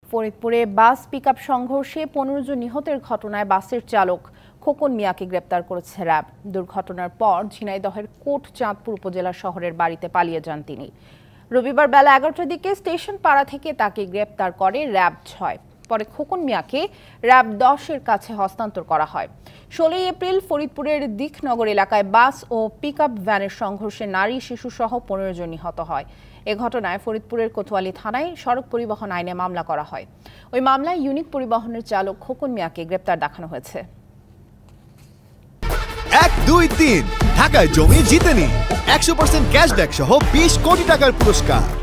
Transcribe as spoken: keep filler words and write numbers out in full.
ফরিদপুরে বাস পিকআপ সংঘর্ষে পনেরো জন নিহতের ঘটনায় বাসের চালক খোকন মিয়াকে গ্রেপ্তার করেছে র্যাব। দুর্ঘটনার পর ঝিনাইদহের কোট চাঁদপুর উপজেলা শহরের বাড়িতে পালিয়ে যান তিনি। রবিবার বেলা এগারোটার দিকে স্টেশন পাড়া থেকে তাকে গ্রেপ্তার করে র্যাব ছয়। পরে খোকন মিয়াকে র্যাব দশের কাছে হস্তান্তর করা হয়। ষোলোই এপ্রিল ফরিদপুরের দিকনগর এলাকায় বাস ও পিকআপ ভ্যানের সংঘর্ষে নারী শিশু সহ পনেরো জন নিহত হয়। এ ঘটনায় ফরিদপুরের কোতোয়ালি থানায় সড়ক পরিবহন আইনে মামলা করা হয়। ওই মামলায় ইউনিক পরিবহনের চালক খোকন মিয়াকে গ্রেপ্তার দেখানো হয়েছে। এক দুই তিন ঢাকায় জমি জিতে নিন একশো পার্সেন্ট ক্যাশব্যাক সহ বিশ কোটি টাকার পুরস্কার।